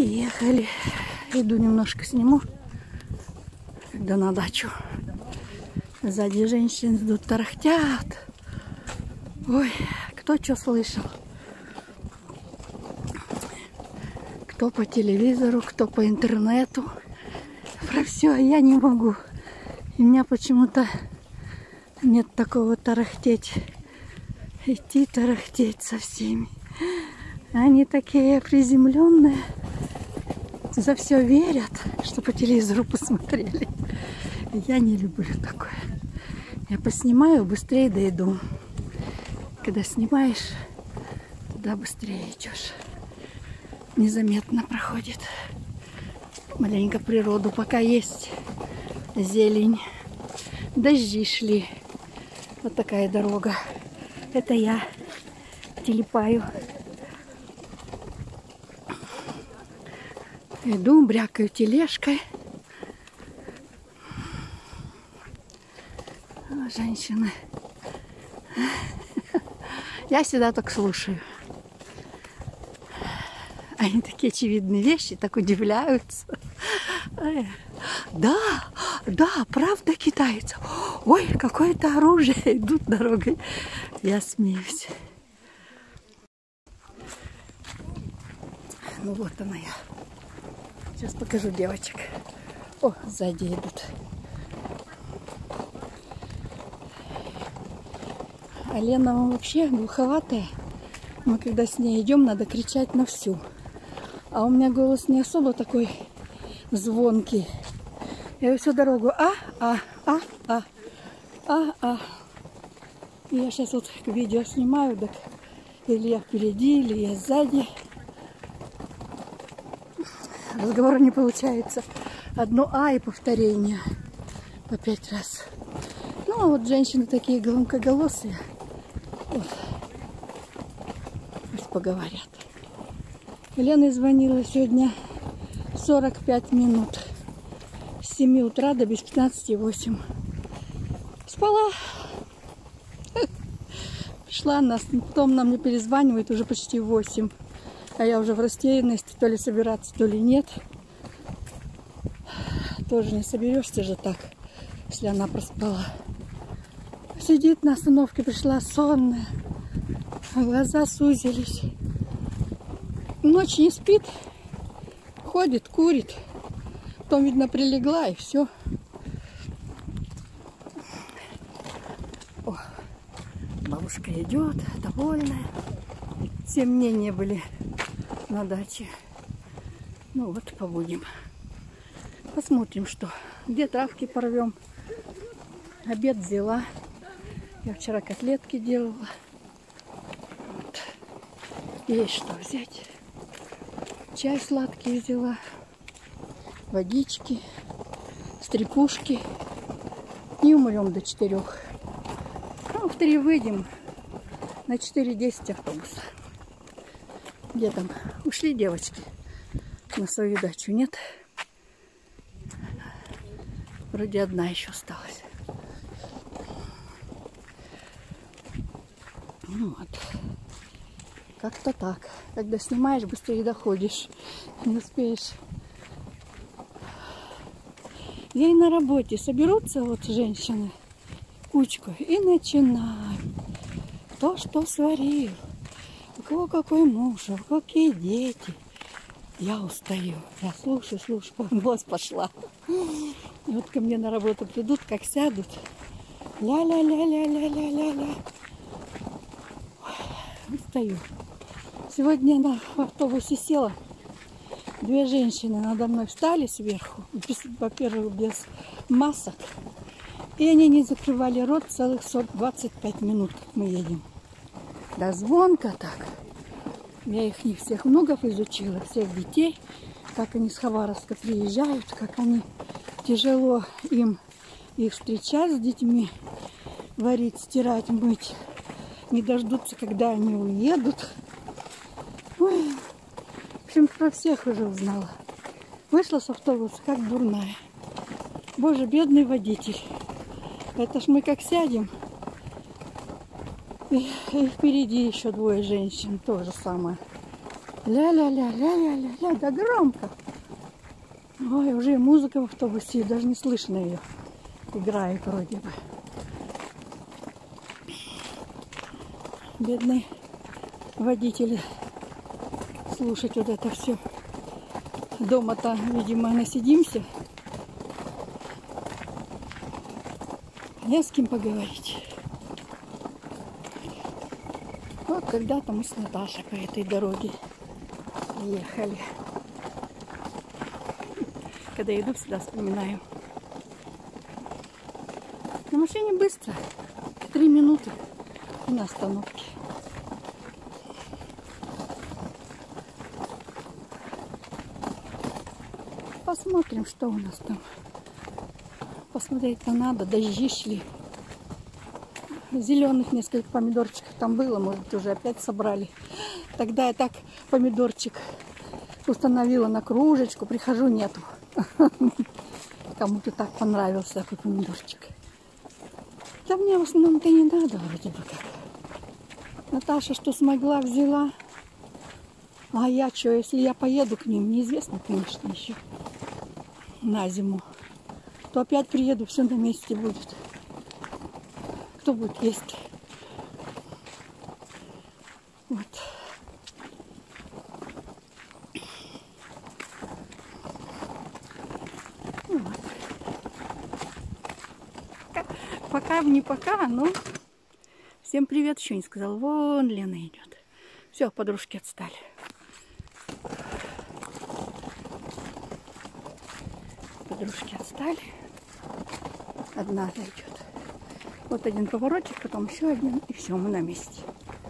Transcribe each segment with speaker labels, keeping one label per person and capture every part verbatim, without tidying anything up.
Speaker 1: Приехали. Иду немножко сниму, когда на дачу. Сзади женщины идут, тарахтят. Ой, кто что слышал? Кто по телевизору, кто по интернету. Про все я не могу. И у меня почему-то нет такого тарахтеть. Идти тарахтеть со всеми. Они такие приземленные. За все верят, что по телевизору посмотрели. Я не люблю такое. Я поснимаю, быстрее дойду. Когда снимаешь, туда быстрее идешь. Незаметно проходит. Маленько природу, пока есть зелень. Дожди шли. Вот такая дорога. Это я телепаю. Иду, брякаю тележкой. О, женщины. Я всегда так слушаю. Они такие очевидные вещи, так удивляются. Да, да, правда китайцы. Ой, какое-то оружие. Идут дорогой. Я смеюсь. Ну вот она я. Сейчас покажу девочек. О, сзади идут. А Лена вообще глуховатая. Мы когда с ней идем, надо кричать на всю. А у меня голос не особо такой звонкий. Я всю дорогу а, а, а, а, а, а. И я сейчас вот видео снимаю, так или я впереди, или я сзади. Разговора не получается. Одно а и повторение по пять раз. Ну, а вот женщины такие громкоголосые. Вот. Пусть поговорят. Елена звонила сегодня сорок пять минут. С семи утра до без пятнадцати восемь. Спала. Пришла она, потом нам не перезванивает, уже почти восемь. А я уже в растерянности, то ли собираться, то ли нет. Тоже не соберешься же так, если она проспала. Сидит на остановке, пришла сонная. Глаза сузились. Ночь не спит. Ходит, курит. Потом, видно, прилегла и все. О, бабушка идет, довольная. Все мнения были на даче. Ну вот, побудем. Посмотрим, что. Где травки порвем. Обед взяла. Я вчера котлетки делала. Вот. Есть что взять. Чай сладкий взяла. Водички. Стрепушки. Не умрем до четырех. А в три выйдем. На четыре десять автобус. Где там? Ушли девочки на свою дачу, нет? Вроде одна еще осталась. Ну вот. Как-то так. Когда снимаешь, быстрее доходишь. Не успеешь. Я и на работе соберутся вот женщины кучку и начинают. Кто что сварил. У кого какой муж, у кого какие дети. Я устаю. Я слушаю, слушаю, голос пошла. И вот ко мне на работу придут, как сядут. Ля-ля-ля-ля-ля-ля-ля-ля. Устаю. Сегодня на автобусе села. Две женщины надо мной встали сверху. Во-первых, без масок. И они не закрывали рот целых двадцать пять минут, как мы едем. Да звонко так. Я их не всех многов изучила, всех детей, как они с Хабаровска приезжают, как они тяжело им их встречать с детьми, варить, стирать, мыть. Не дождутся, когда они уедут. Ой, в общем, про всех уже узнала. Вышла с автобуса, как дурная. Боже, бедный водитель. Это ж мы как сядем. И, и впереди еще двое женщин, то же самое. Ля-ля-ля-ля-ля-ля-ля, да громко. Ой, уже и музыка в автобусе, даже не слышно ее. Играет вроде бы. Бедные водители. Слушать вот это все. Дома-то, видимо, насидимся. Не с кем поговорить. Вот когда-то мы с Наташей по этой дороге ехали. Когда иду, всегда вспоминаю. На машине быстро. Три минуты на остановке. Посмотрим, что у нас там. Посмотреть-то надо. Дожди шли. Зеленых несколько помидорчиков там было. Может быть, уже опять собрали. Тогда я так помидорчик установила на кружечку. Прихожу, нету. Кому-то так понравился такой помидорчик. Да мне в основном-то не надо вроде бы как. Наташа что смогла, взяла. А я что, если я поеду к ним, неизвестно, конечно, еще на зиму, то опять приеду, все на месте будет. Кто будет есть? Вот. Вот. Пока, не пока, но всем привет, еще не сказал. Вон Лена идет. Все, подружки отстали. Подружки отстали. Одна зайдет. Вот один поворотик, потом еще один, и все, мы на месте.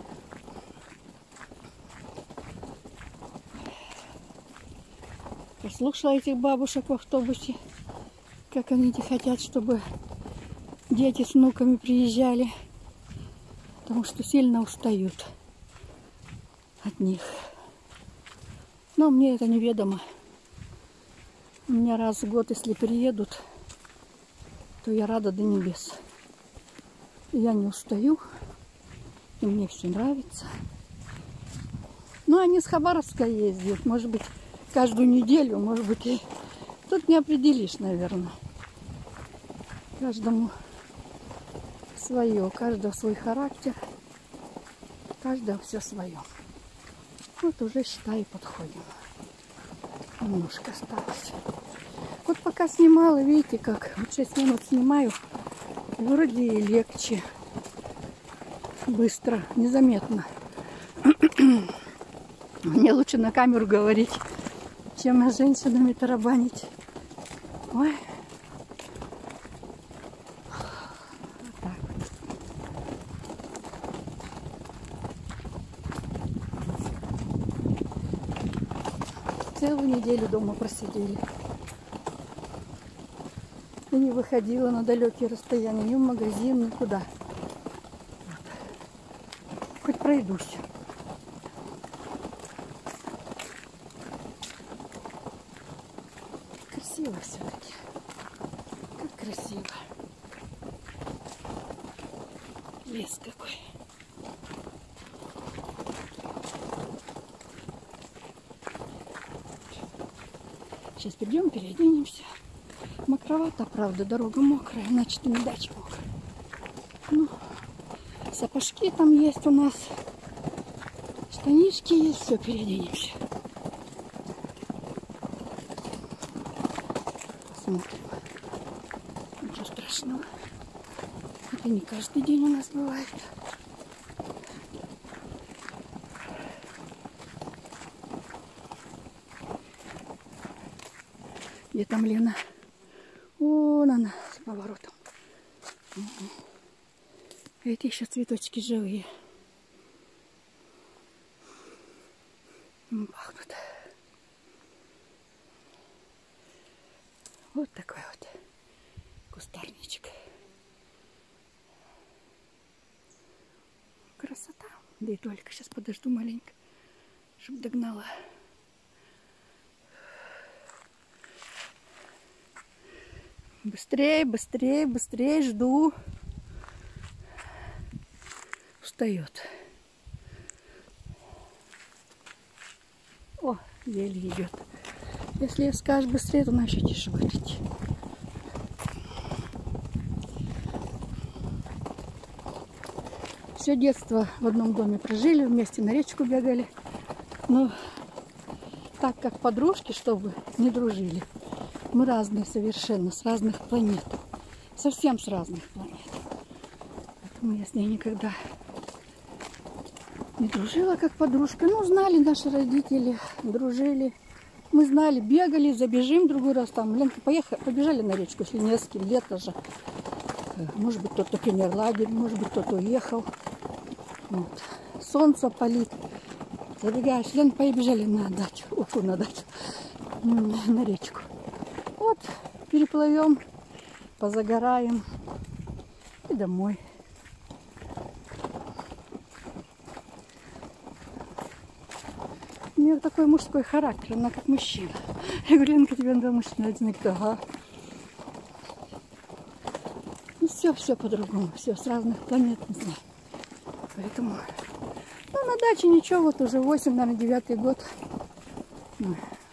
Speaker 1: Послушала этих бабушек в автобусе, как они хотят, чтобы дети с внуками приезжали, потому что сильно устают от них. Но мне это неведомо. У меня раз в год, если приедут, то я рада до небес. Я не устаю, и мне все нравится. Ну, они с Хабаровска ездят, может быть, каждую неделю, может быть, и тут не определишь, наверное. Каждому свое, каждого свой характер, каждого все свое. Вот уже, считай, подходим. Немножко осталось. Вот пока снимала, видите, как вот шесть минут снимаю, вроде и легче, быстро, незаметно. Мне лучше на камеру говорить, чем с женщинами тарабанить. Ой. Вот так вот. Целую неделю дома просидели. И не выходила на далекие расстояния, ни в магазин, никуда. Вот. Хоть пройдусь. Красиво все-таки. Как красиво. Лес какой. Сейчас придем, переоденемся. Мокровато, правда, дорога мокрая, значит и на даче мокрая. Ну, сапожки там есть у нас, штанишки есть, все, переоденемся. Посмотрим. Ничего страшного. Это не каждый день у нас бывает. Где там Лена? Вон она с поворотом. Угу. Эти еще цветочки живые. Пахнут. Вот такой вот кустарничек. Красота. Да и только сейчас подожду маленько, чтобы догнала. Быстрее, быстрее, быстрее жду. Устает. еле идет. Если скажешь быстрее, то она еще тише будет идти. Все детство в одном доме прожили, вместе на речку бегали. Но так как подружки, чтобы не дружили, мы разные совершенно, с разных планет. Совсем с разных планет. Поэтому я с ней никогда не дружила как подружка. Ну, знали наши родители, дружили. Мы знали, бегали, забежим другой раз там. Ленка, поехали, побежали на речку, если не с кем, лето же. Может быть, кто-то пример лагерь, может быть, кто-то уехал. Вот. Солнце палит. Забегаешь, Лен, побежали на дачу, уфу, на дачу, на речку. Вот, переплывем, позагораем и домой. У нее такой мужской характер, она как мужчина. Я говорю, Ленка, тебе надо мужчина один, кто, ага. Ну все, все по-другому, все с разных планет, не знаю. Поэтому, ну, на даче ничего, вот уже восемь, наверное, девятый год. Ну,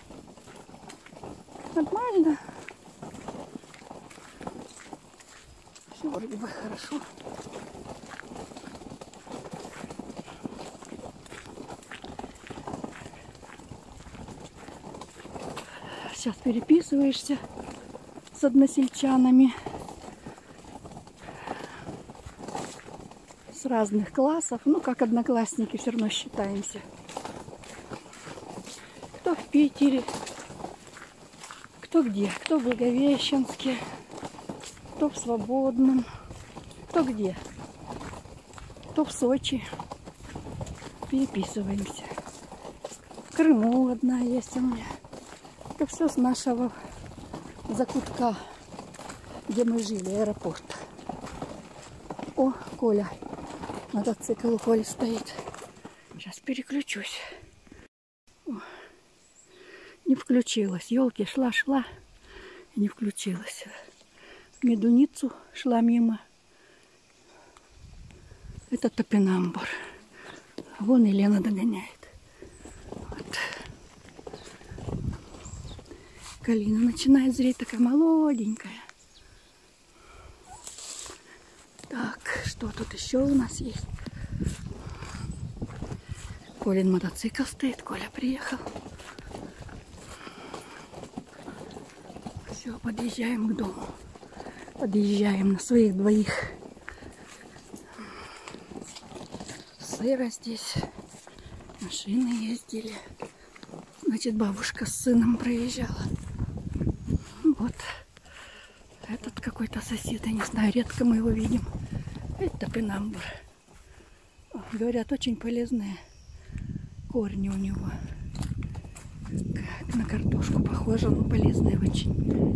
Speaker 1: нормально. Все вроде бы хорошо. Сейчас переписываешься с односельчанами с разных классов. Ну, как одноклассники, все равно считаемся. Кто в Питере, кто где, кто в Благовещенске, кто в Свободном, кто где, кто в Сочи. Переписываемся. В Крыму одна есть у меня. Это все с нашего закутка, где мы жили, аэропорт. О, Коля. Мотоцикл у Коли стоит. Сейчас переключусь. О, не включилась. Елки шла-шла и не включилась. Медуницу шла мимо. Это топинамбур. Вон Елена догоняет. Вот. Калина начинает зреть, такая молоденькая. Так, что тут еще у нас есть? Колин мотоцикл стоит, Коля приехал. Все, подъезжаем к дому. Подъезжаем на своих двоих. Сыро здесь. Машины ездили. Значит, бабушка с сыном проезжала. Вот. Этот какой-то сосед, я не знаю, редко мы его видим. Это топинамбур. Говорят, очень полезные корни у него. Как на картошку похоже, но полезные очень.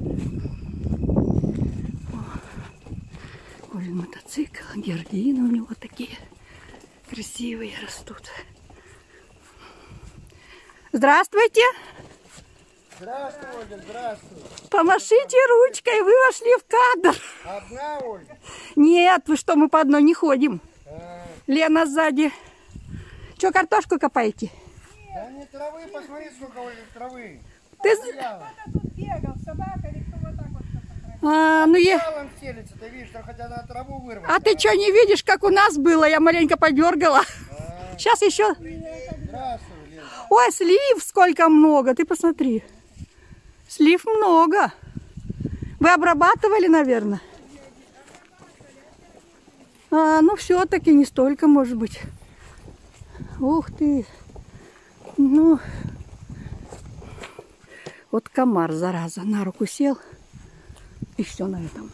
Speaker 1: О, Колин мотоцикл, георгины у него такие красивые растут. Здравствуйте!
Speaker 2: Здравствуй, Ольга, здравствуй.
Speaker 1: Помашите ручкой, вы вошли в кадр.
Speaker 2: Одна, Ольга?
Speaker 1: Нет, вы что, мы по одной не ходим.
Speaker 2: А,
Speaker 1: Лена сзади. Что, картошку копаете?
Speaker 2: да не травы, посмотри, сколько, Ольга, травы.
Speaker 1: Ты...
Speaker 2: Стояла.
Speaker 3: Кто-то тут бегал, собака или кто вот так вот как-то.
Speaker 1: А, ну я...
Speaker 2: Талом стелится, ты видишь, что хотя на траву вырвать.
Speaker 1: А ты что, не видишь, как у нас было? Я маленько подергала.
Speaker 2: А,
Speaker 1: Сейчас еще...
Speaker 2: здравствуй, Лена.
Speaker 1: Ой, слив сколько много, ты посмотри. Слив много. Вы обрабатывали, наверное? А, ну все-таки не столько, может быть. Ух ты. Ну, вот комар, зараза, на руку сел. И все на этом.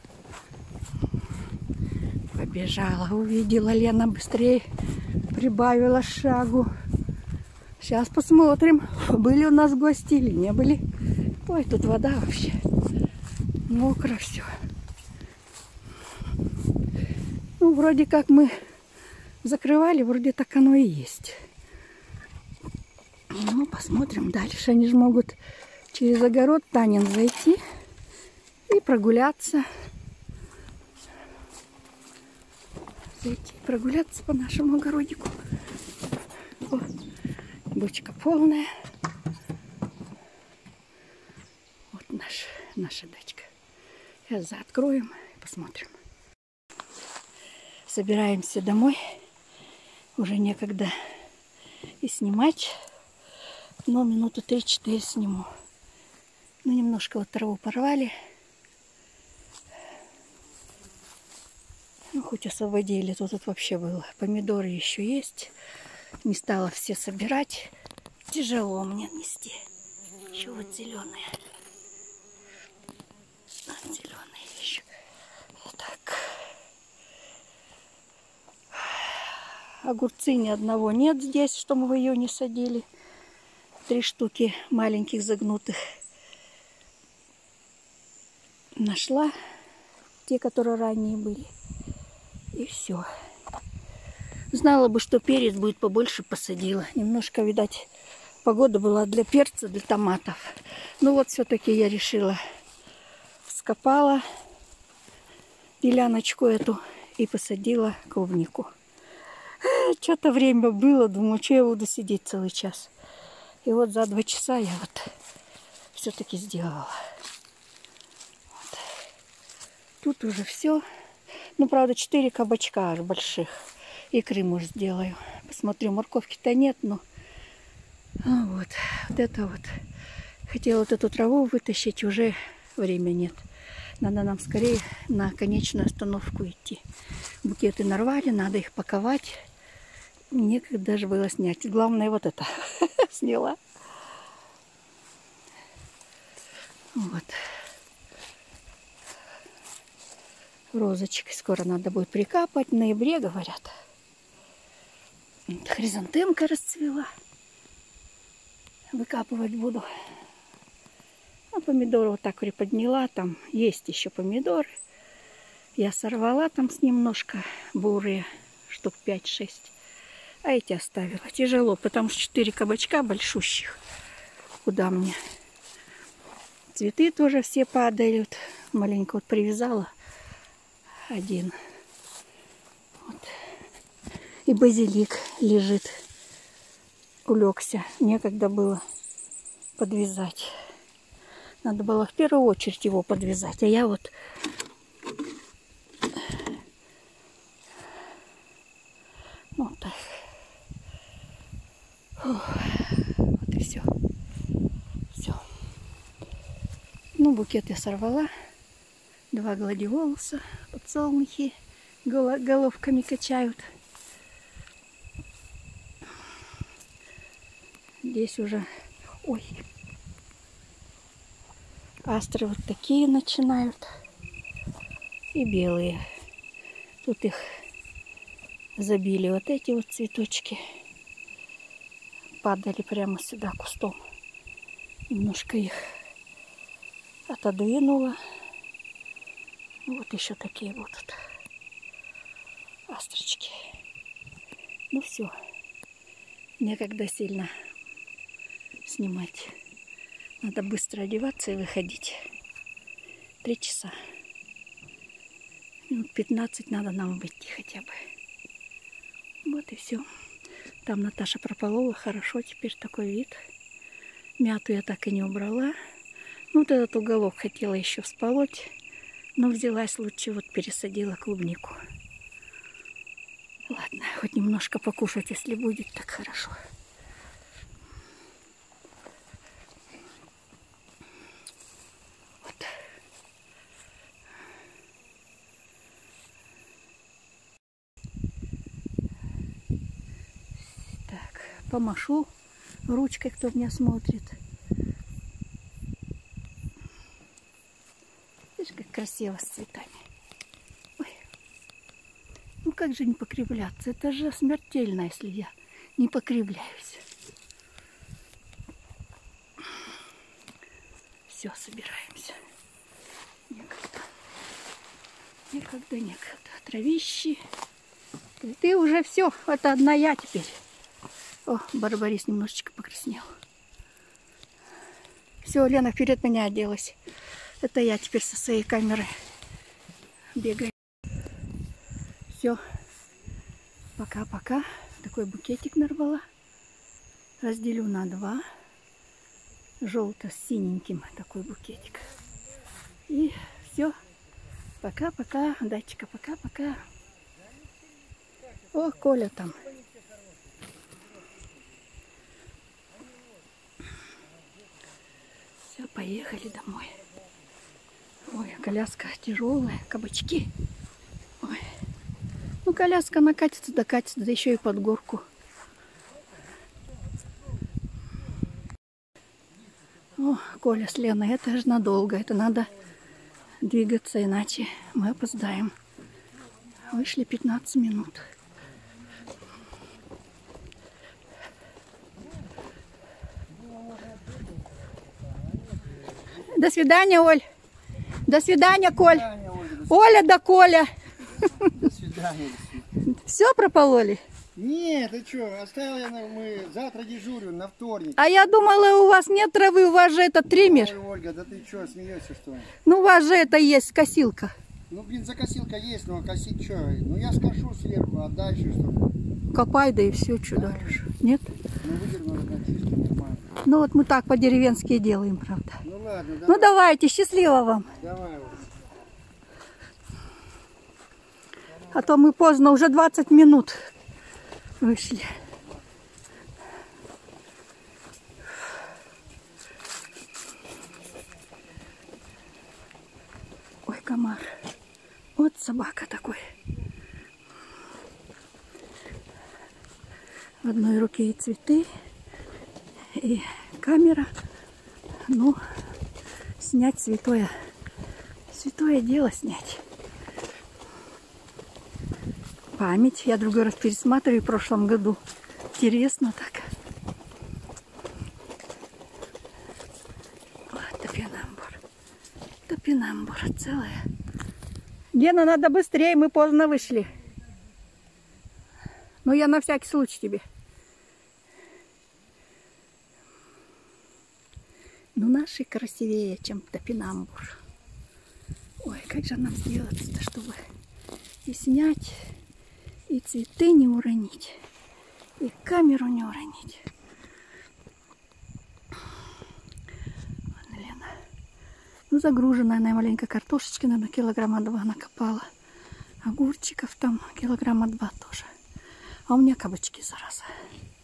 Speaker 1: Побежала, увидела Лена быстрее, прибавила шагу. Сейчас посмотрим, были у нас гости или не были. Ой, тут вода вообще. Мокро все. Ну, вроде как мы закрывали, вроде так оно и есть. Ну, посмотрим дальше. Они же могут через огород Танин зайти и прогуляться. Зайти и прогуляться по нашему огородику. О, бочка полная. наша дачка. Сейчас откроем и посмотрим. Собираемся домой. Уже некогда и снимать. Но минуты три-четыре сниму. Ну, немножко вот траву порвали. Ну, хоть освободили. Тут, тут вообще было. Помидоры еще есть. Не стала все собирать. Тяжело мне нести. Еще вот зеленые. Зеленые еще. Так. Огурцы ни одного нет здесь, что мы в ее не садили. Три штуки маленьких загнутых. Нашла. Те, которые ранние были. И все. Знала бы, что перец будет побольше, посадила. Немножко, видать, погода была для перца, для томатов. Ну вот все-таки я решила. Вскопала деляночку эту и посадила клубнику. Что-то время было, думаю, что я буду сидеть целый час. И вот за два часа я вот все-таки сделала. Вот. Тут уже все. Ну, правда, четыре кабачка аж больших. Икры, может, сделаю. Посмотрю, морковки-то нет, но... А вот, вот это вот. Хотела вот эту траву вытащить, уже время нет. Надо нам скорее на конечную остановку идти. Букеты нарвали, надо их паковать. Некогда даже было снять. Главное, вот это сняла. Вот. Розочек скоро надо будет прикапать. В ноябре, говорят. Хризантемка расцвела. Выкапывать буду. А помидоры вот так приподняла. Там есть еще помидоры. Я сорвала там с немножко бурые. Штук пять-шесть. А эти оставила. Тяжело, потому что четыре кабачка большущих. Куда мне? Цветы тоже все падают. Маленько вот привязала. Один. Вот. И базилик лежит. Улегся. Некогда было подвязать. Надо было в первую очередь его подвязать. А я вот... Вот так. Фух. Вот и все. Все. Ну, букет я сорвала. Два гладиолуса, подсолнухи головками качают. Здесь уже... Ой. Астры вот такие начинают. И белые. Тут их забили вот эти вот цветочки. Падали прямо сюда кустом. Немножко их отодвинула. Вот еще такие будут астрочки. Ну все. Некогда сильно снимать. Надо быстро одеваться и выходить. Три часа. Минут пятнадцать надо нам выйти хотя бы. Вот и все. Там Наташа прополола. Хорошо, теперь такой вид. Мяту я так и не убрала. Ну, вот этот уголок хотела еще всполоть. Но взялась лучше, вот пересадила клубнику. Ладно, хоть немножко покушать, если будет, так хорошо. Вот. Так, помашу ручкой, кто меня смотрит. Видишь, как красиво с цветами. Ой. Ну как же не покривляться? Это же смертельно, если я не покривляюсь. Все, собираемся. Некогда. Некогда, некогда. Травищи. Ты уже все. Это одна я теперь. О, Барбарис немножечко покраснел. Все, Лена вперед меня оделась. Это я теперь со своей камерой бегаю. Все. Пока-пока. Такой букетик нарвала. Разделю на два. Желто с синеньким такой букетик. И все. Пока-пока, датчика, пока-пока. О, Коля там. Все, поехали домой. Ой, коляска тяжелая, кабачки. Ой. Ну, коляска накатится, докатится, да еще и под горку. О, Коля с Леной, это же надолго, это надо двигаться, иначе мы опоздаем. Вышли пятнадцать минут. До свидания, Оль. До свидания, Коль.
Speaker 2: До свидания, Ольга, до
Speaker 1: Оля да Коля.
Speaker 2: До свидания.
Speaker 1: Все пропололи?
Speaker 2: Нет, ты что, оставил я, на- мы завтра дежурю на вторник.
Speaker 1: А я думала, у вас нет травы, у вас же это триммер.
Speaker 2: Ой, Ольга, да ты что, смеешься, что ли?
Speaker 1: Ну, у вас же это есть косилка.
Speaker 2: Ну, бензокосилка есть, но косить что? Ну, я скошу сверху, а дальше что?
Speaker 1: Копай, да и все, что дальше. Нет?
Speaker 2: Ну, выдерну на чисто, нормально.
Speaker 1: Ну, вот мы так по-деревенски делаем, правда.
Speaker 2: Ну, ладно, давай.
Speaker 1: Ну, давайте, счастливо вам.
Speaker 2: Давай, Ольга.
Speaker 1: А то мы поздно, уже двадцать минут вышли. Ой, комар. Вот собака такой. В одной руке и цветы, и камера. Ну, снять святое. Святое дело снять. Память. Я другой раз пересматриваю в прошлом году. Интересно так. Вот топинамбур. Топинамбур целая. Лена, надо быстрее, мы поздно вышли. Но я на всякий случай тебе. Ну, наши красивее, чем топинамбур. Ой, как же нам сделать-то, чтобы и снять, и цветы не уронить, и камеру не уронить. Вон Лена. Ну, загруженная она маленько картошечки, наверное, килограмма два накопала. Огурчиков там килограмма два тоже. А у меня кабачки, зараза.